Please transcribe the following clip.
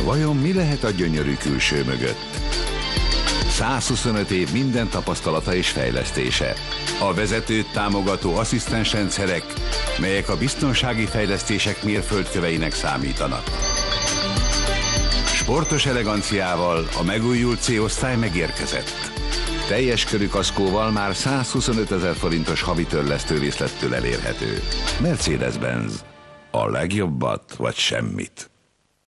Vajon mi lehet a gyönyörű külső mögött? 125 év minden tapasztalata és fejlesztése. A vezetőt támogató asszisztensrendszerek, melyek a biztonsági fejlesztések mérföldköveinek számítanak. Sportos eleganciával a megújult C-osztály megérkezett. Teljes körű kaszkóval már 125 000 forintos havi törlesztő részlettől elérhető. Mercedes-Benz. A legjobbat vagy semmit.